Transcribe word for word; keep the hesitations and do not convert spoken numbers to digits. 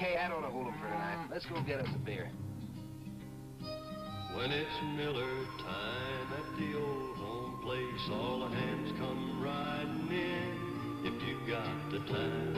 Okay, I don't hold him for tonight. Let's go get us a beer. When it's Miller time at the old home place, all the hands come riding in. If you got the time.